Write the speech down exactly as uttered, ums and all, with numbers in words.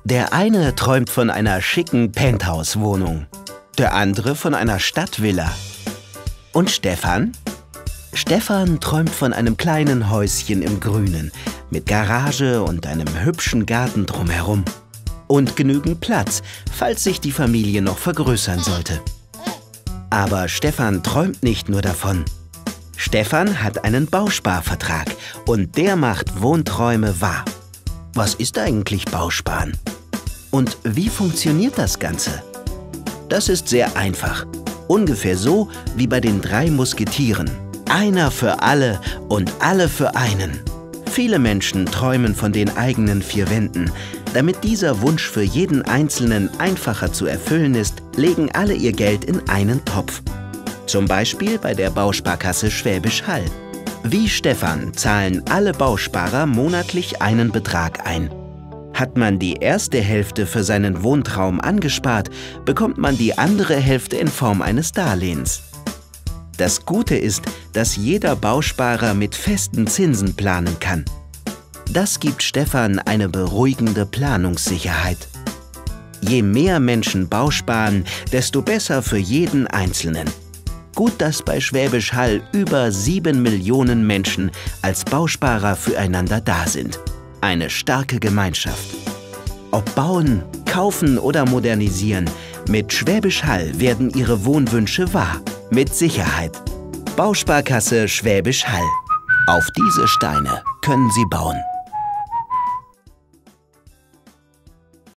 Der eine träumt von einer schicken Penthouse-Wohnung, der andere von einer Stadtvilla. Und Stefan? Stefan träumt von einem kleinen Häuschen im Grünen, mit Garage und einem hübschen Garten drumherum. Und genügend Platz, falls sich die Familie noch vergrößern sollte. Aber Stefan träumt nicht nur davon. Stefan hat einen Bausparvertrag und der macht Wohnträume wahr. Was ist eigentlich Bausparen? Und wie funktioniert das Ganze? Das ist sehr einfach. Ungefähr so wie bei den drei Musketieren. Einer für alle und alle für einen. Viele Menschen träumen von den eigenen vier Wänden. Damit dieser Wunsch für jeden Einzelnen einfacher zu erfüllen ist, legen alle ihr Geld in einen Topf. Zum Beispiel bei der Bausparkasse Schwäbisch Hall. Wie Stefan zahlen alle Bausparer monatlich einen Betrag ein. Hat man die erste Hälfte für seinen Wohntraum angespart, bekommt man die andere Hälfte in Form eines Darlehens. Das Gute ist, dass jeder Bausparer mit festen Zinsen planen kann. Das gibt Stefan eine beruhigende Planungssicherheit. Je mehr Menschen Bausparen, desto besser für jeden Einzelnen. Gut, dass bei Schwäbisch Hall über sieben Millionen Menschen als Bausparer füreinander da sind. Eine starke Gemeinschaft. Ob bauen, kaufen oder modernisieren, mit Schwäbisch Hall werden Ihre Wohnwünsche wahr. Mit Sicherheit. Bausparkasse Schwäbisch Hall. Auf diese Steine können Sie bauen.